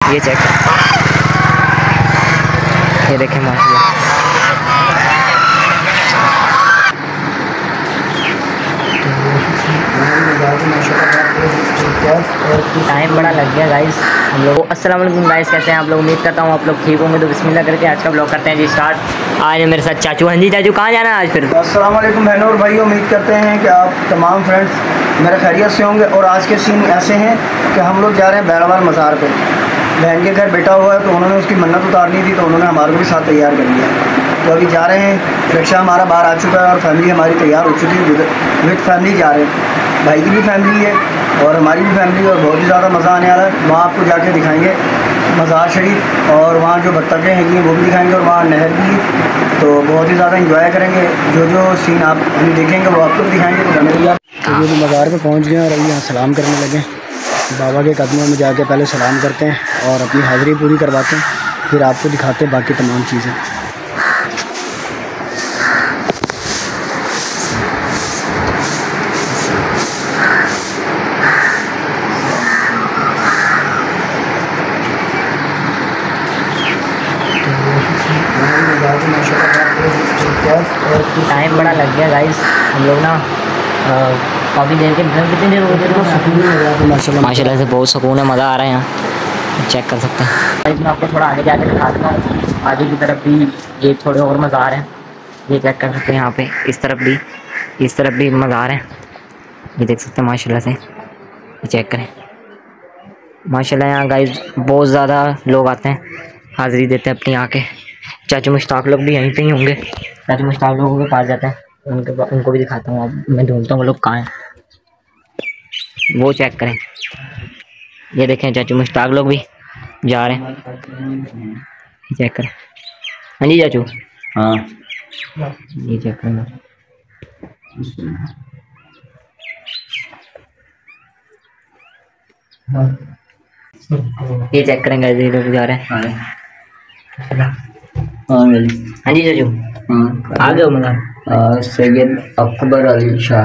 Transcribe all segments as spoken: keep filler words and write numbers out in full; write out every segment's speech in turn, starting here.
ये चेक ये देखें माशाल्लाह। टाइम बड़ा लग गया गाइस हम लोग। अस्सलाम वालेकुम गाइस, कैसे हैं आप लोग? उम्मीद करता हूँ आप लोग ठीक होंगे। तो बिस्मिल्लाह करके आज का ब्लॉग करते हैं जी स्टार्ट। आज है मेरे साथ चाचू। हाँ जी चाचू, कहाँ जाना है आज फिर? अस्सलाम वालेकुम बहनों और भाई, उम्मीद करते हैं कि आप तमाम फ्रेंड्स मेरे खैरियत से होंगे। और आज के सीन ऐसे हैं कि हम लोग जा रहे हैं बैलवाल मज़ार पे। बहन के घर बेटा हुआ है तो उन्होंने उसकी मन्नत उतारनी थी, तो उन्होंने हमारे को भी साथ तैयार कर लिया। तो अभी जा रहे हैं, रिक्शा हमारा बाहर आ चुका है और फैमिली हमारी तैयार हो चुकी है। विद फैमिली जा रहे हैं, भाई की भी फैमिली है और हमारी भी फैमिली, और बहुत ही ज़्यादा मज़ा आने वाला है। वहाँ आपको जाके दिखाएंगे मज़ार शरीफ, और वहाँ जो बत्तखें हैं वो भी दिखाएंगे, और वहाँ नहर भी है। तो बहुत ही ज़्यादा इंजॉय करेंगे। जो जो सीन आप हम देखेंगे वो आपको भी दिखाएंगे। तो धन्यवाद। तो ये मज़ार पे पहुँच गए और अभी यहाँ सलाम करने लगे। बाबा के कदमों में जाके पहले सलाम करते हैं और अपनी हाज़िरी पूरी करवाते हैं, फिर आपको दिखाते हैं बाकी तमाम चीज़ें। टाइम बड़ा लग गया गाइस हम लोग ना काफ़ी देर के कितनी देर हो गई। माशाल्लाह माशाल्लाह से बहुत सुकून है, मज़ा आ रहा है यहाँ, चेक कर सकते हैं। मैं आपको थोड़ा आगे जाकर दिखा देता हूँ। आगे की तरफ भी ये थोड़े और मज़ार हैं, ये चेक कर सकते हैं। यहाँ पे इस तरफ भी इस तरफ भी मज़ार हैं, ये देख सकते हैं माशाल्लाह से। ये चेक करें माशाल्लाह, यहाँ गाइस बहुत ज़्यादा लोग आते हैं, हाज़िरी देते हैं अपनी आके। चाचू मुश्ताक लोग भी यहीं पे ही होंगे। चाचू मुश्ताक लोगों के पास जाते हैं, उनके उनको भी दिखाता हूँ। अब मैं ढूंढता हूँ वो लोग कहाँ हैं, वो चेक करें। ये देखें चाचू मुश्ताक लोग भी जा रहे हैं, चेक करें। हाँ जी चाचू, हाँ ये चेक करें। ये चेक करेंगे, ये लोग जा रहे हैं। हाँ जी चाचू, आ गए मज़ार। सैयद अकबर अली शाह।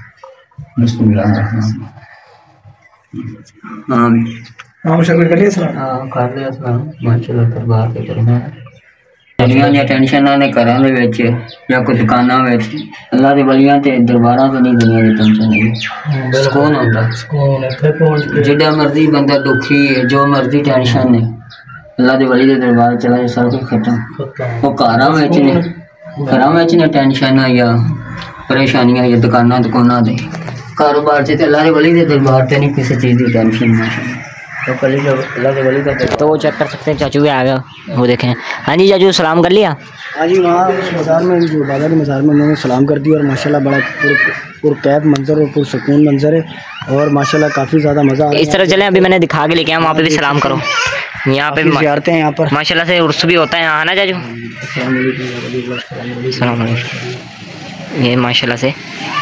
दुनिया दी टेंशन ने घरां दे विच या कोई दुकानां विच, अल्लाह दे वलियां ते दरबारां ते नहीं दुनिया दी टेंशन नहीं, सुकून होंदा। सुकून इत्थे पहुंच के जिद्दां मर्जी बंदा दुखी है, जो मर्जी टेंशन है, अल्लाह दे वली दे दरबार चला जाए, सब कुछ खत्म। वो घरां विच ने घरां विच ने टेंशन या परेशानियां या दुकानां दुकानां दे कारोबार से, अल्लाह दे वली दे दरबार ते नहीं किसी चीज़ की टेंशन। तो कल अल्लाह के वली का तो वो चेक कर सकते हैं। चाचू भी आ गया, वो देखें। हाँ जी चाचू, सलाम कर लिया? हाँ जी, वहाँ उस मज़ार में जो बाबा के मज़ार में उन्होंने सलाम कर दिया, और माशाल्लाह बड़ा पुरकैफ मंजर और पुरसकून मंजर है, और माशाल्लाह काफ़ी ज़्यादा मज़ा आ रहा है। इस तरह चले, अभी मैंने दिखा के लेके आया, वहाँ पे भी सलाम करो। यहाँ पे जियारतें हैं यहाँ पर माशाल्लाह से, उर्स भी होता है यहाँ, है ना चाचू? सलाम अलैकुम। ये माशाल्लाह से,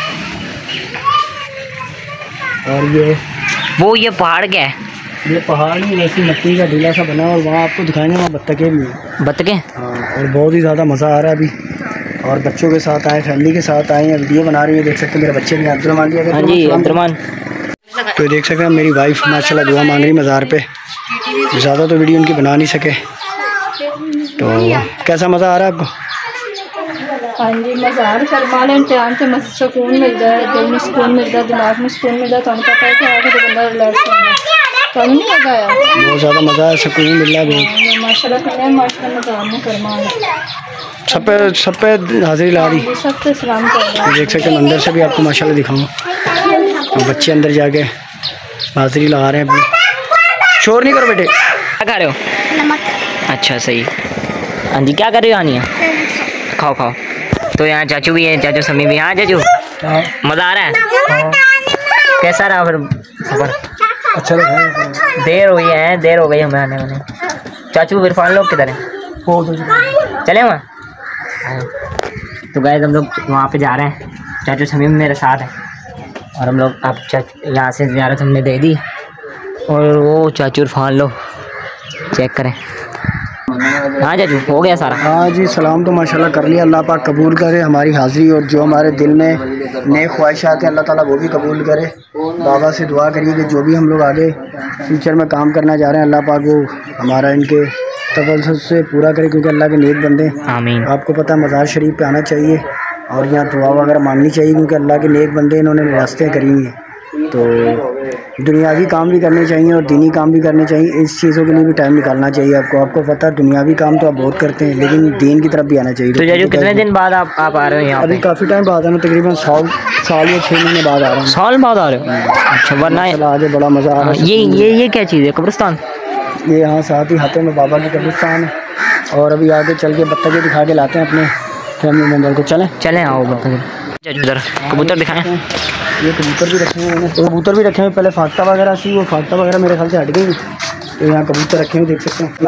और ये वो ये पहाड़ क्या है? ये पहाड़ नहीं, वैसी मिट्टी का ढीला सा बना, और वहाँ आपको दिखाएंगे वहाँ बत्तखें भी हैं। बत्तखें? हाँ, और बहुत ही ज़्यादा मज़ा आ रहा है अभी। और बच्चों के साथ आए, फैमिली के साथ आए हैं, वीडियो बना रही है, देख सकते हैं। मेरे बच्चे भी अब्दुलरहमान जी। हाँ जी अब्दुलरहमान। तो देख सकते हैं मेरी वाइफ माशाल्लाह दुआ मांग रही मज़ार पे। ज़्यादा तो वीडियो उनकी बना नहीं सके। तो कैसा मज़ा आ रहा है आपको? हाँ जी, मज़ार करवा लें टाइम से सुकून मिलता है, दिल में सुकून मिलता है, दिमाग में सुकून मिलता है। तो पता है कि आगे तो बंदा रिलैक्स होगा, तो नहीं मज़ा आया? बहुत ज़्यादा मज़ा है, सुकून मिल रहा है माशाल्लाह। करें माशाल्लाह, मज़ार में करवा सब पे सब पे हाजिरी ला रही, सब पे सलाम कर रहे हैं। देख सकते हैं। अंदर से भी आपको माशाल्लाह दिखाऊँ, और बच्चे अंदर जाके हाजिरी लगा रहे हैं अपनी। शोर नहीं करो बेटे। क्या खा रहे हो? अच्छा सही। हाँ जी, क्या कर रहे हो? आनिया खाओ खाओ। तो यहाँ चाचू भी है, चाचू समी भी। हाँ चाचू, मज़ा आ रहा है? कैसा रहा फिर सफ़र? अच्छा लगा। देर हुई है, देर हो गई हमें आने वाले। चाचू इरफान लोग किधर हैं? चले वहाँ? तो गाइस हम लोग वहाँ पे जा रहे हैं, चाचू समी मेरे साथ है, और हम लोग अब यहाँ से ज़ियारत हमने दे दी। और वो चाचू इरफान लोग चेक करें, हाँ चाचू हो गया सारा। हाँ जी, सलाम तो माशाल्लाह कर लिया। अल्लाह पाक कबूल करे हमारी हाज़िरी, और जो हमारे दिल में नेक ख्वाहिशात हैं अल्लाह ताला वो भी कबूल करे। बाबा से दुआ करिए कि जो भी हम लोग आगे फ्यूचर में काम करना चाह रहे हैं अल्लाह पाक वो हमारा इनके तवज्जुह से पूरा करे, क्योंकि अल्लाह के नेक बंदे। आमीन। आपको पता है मज़ार शरीफ पे आना चाहिए और यहाँ दुआ वगैरह मांगनी चाहिए, क्योंकि अल्लाह के नेक बंदे इन्होंने रास्ते करी हुई हैं। तो दुनियावी काम भी करने चाहिए और दीनी काम भी करने चाहिए। इस चीज़ों के लिए भी टाइम निकालना चाहिए आपको। आपको पता है दुनियावी काम तो आप बहुत करते हैं, लेकिन दीन की तरफ भी आना चाहिए। तो चाचू कितने दिन बाद आप आप आ रहे हो यहाँ? अभी काफ़ी टाइम बाद आना, तकरीबन साल साल या छः महीने बाद आ रहा हूँ। साल बाद आ रहे हो? अच्छा, वरना आगे बड़ा मज़ा आ रहा है। ये ये ये क्या चीज़ है? कब्रिस्तान? ये यहाँ साथ ही हाथे में बाबा की कब्रिस्तान है। और अभी आगे चल के बत्तखें दिखा के लाते हैं अपने फैमिली मेम्बर को। चलें चलें आओ बत्तखें। चाचू उधर कबूतर दिखाएं। ये कबूतर भी रखे हुए हैं, तो कबूतर भी रखे हुए। पहले फाख्ता वगैरह थी, वो फाख्ता वगैरह मेरे ख्याल से हट गई, तो यहाँ कबूतर रखे हुए देख सकते हैं।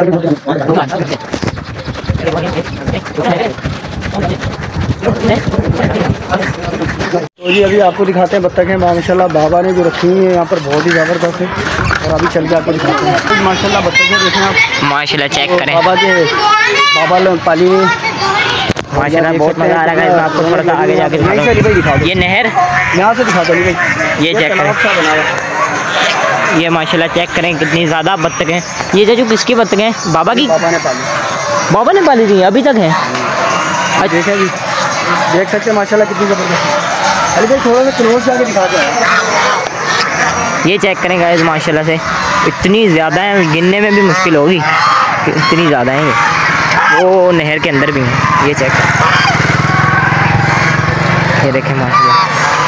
तो जी अभी आपको दिखाते हैं बत्तखें माशाल्लाह बाबा ने जो रखी हुई है यहाँ पर, बहुत ही ज़बरदस्त है। और अभी चल के आपको दिखाते हैं माशाल्लाह बत्तखें देखें आप, माशाल्लाह चेक करें। बाबा के बाबा लोग पाली हुई माशाल्लाह बहुत मज़ा आ रहा है। आपको थोड़ा सा आगे जाके दिखा दो। ये नहर यहाँ से दिखा दो भाई, ये चेक करें। ये माशाल्लाह चेक करें कितनी ज़्यादा बत्तखें हैं। ये चाचू किसकी बत्तखें हैं? बाबा की? बाबा ने पाली। बाबा ने पाली थी अभी तक है? अच्छा जी, देख सकते हैं माशाल्लाह कितनी ज़बरदस्त है। अरे भाई थोड़ा सा क्लोज जाके दिखा दो। ये चेक करें गाइस, माशाल्लाह से इतनी ज़्यादा है, गिनने में भी मुश्किल होगी इतनी ज़्यादा है। ये वो नहर के अंदर भी हैं। ये चेक ये देखें माशाल्लाह।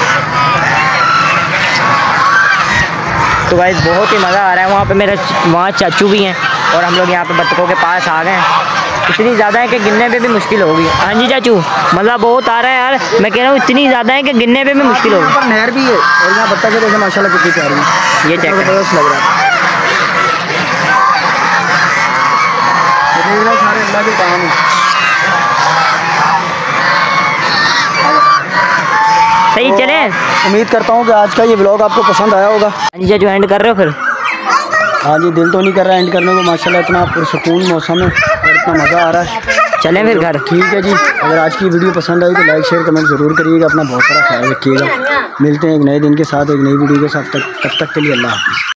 तो गाइस बहुत ही मज़ा आ रहा है। वहाँ पे मेरे वहाँ चाचू भी हैं और हम लोग यहाँ पे बत्तखों के पास आ गए हैं। इतनी ज़्यादा है कि गिनने पे भी मुश्किल होगी। हाँ जी चाचू, मज़ा बहुत आ रहा है यार। मैं कह रहा हूँ इतनी ज़्यादा है कि गिनने पे भी मुश्किल होगी। यहाँ पर नहर भी है और यहाँ बत्तखें देखें माशाल्लाह कितनी प्यारी है। ये चेक करें। जबरदस्त लग रहा है। सारे अल्लाह के काम है। सही चले। उम्मीद करता हूँ कि आज का ये व्लॉग आपको पसंद आया होगा। हाँ जी चाचू, एंड कर रहे हो फिर? हाँ जी, दिल तो नहीं कर रहा एंड करने को। माशाल्लाह इतना पुरसकून मौसम है और इतना मज़ा आ रहा है। चलें फिर घर। ठीक है जी, अगर आज की वीडियो पसंद आई तो लाइक शेयर कमेंट ज़रूर करिएगा। अपना बहुत सारा ख्याल रखिएगा। मिलते हैं एक नए दिन के साथ, एक नई वीडियो के साथ। तक तब तक के लिए अल्लाह हाफ़िज़।